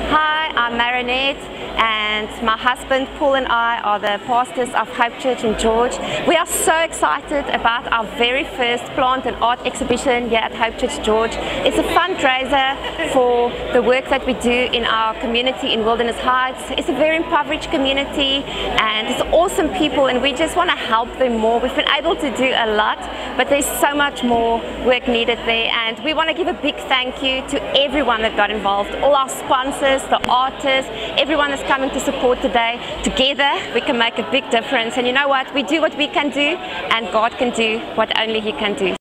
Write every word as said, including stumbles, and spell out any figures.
Hi, I'm Marinette, and my husband Paul and I are the pastors of Hope Church in George. We are so excited about our very first plant and art exhibition here at Hope Church George. It's a fundraiser for the work that we do in our community in Wilderness Heights. It's a very impoverished community and it's awesome people, and we just want to help them more. We've been able to do a lot, but there's so much more work needed there, and we want to give a big thank you to everyone that got involved, all our sponsors, the artists, everyone that's coming to support today. Together we can make a big difference, and you know what, we do what we can do and God can do what only He can do.